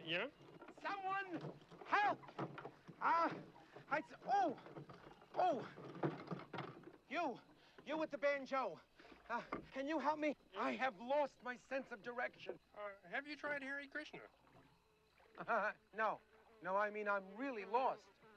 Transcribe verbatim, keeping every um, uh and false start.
Yeah? Someone help! Ah, uh, I... Oh! Oh! You! You with the banjo. Uh, can you help me? I have lost my sense of direction. Uh, have you tried Hare Krishna? Uh, no. No, I mean, I'm really lost.